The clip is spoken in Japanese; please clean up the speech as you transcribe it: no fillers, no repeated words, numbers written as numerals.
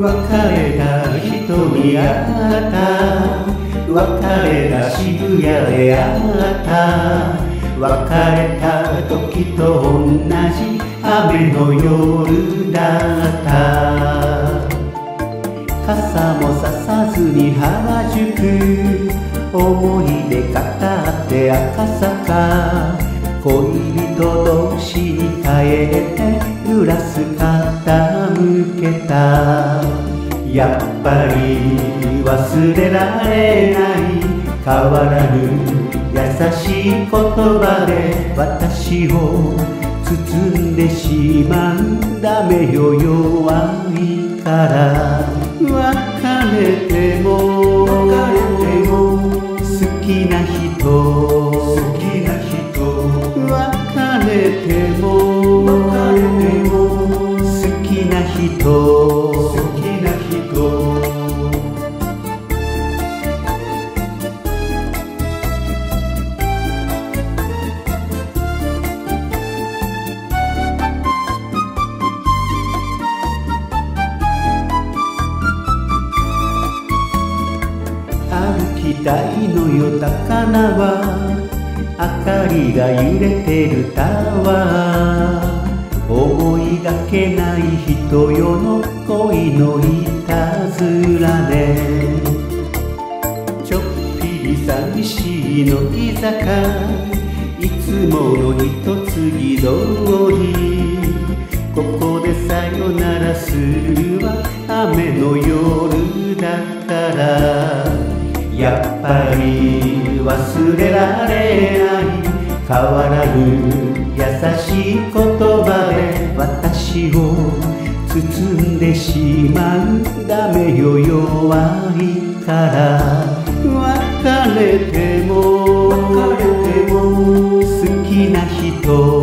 れた人に会った別れた渋谷で会った別れた時と同じ雨の夜だった傘もささずに原宿思い出語って赤坂恋人同士に帰ってグラス傾けたやっぱり忘れられない変わらぬ優しい言葉で私を包んでしまうダメよ弱いから別れても好きな人別れても好きな人歩きたいのよ高輪明かりが揺れてるタワー思いがけない人よの恋のいたずらでちょっぴり寂しい乃木坂いつもの一継通りここでさよならするわ雨の夜だからやっぱり忘れられない変わらぬ優しい言葉で私を包んでしまうダメよ弱いから別れても好きな人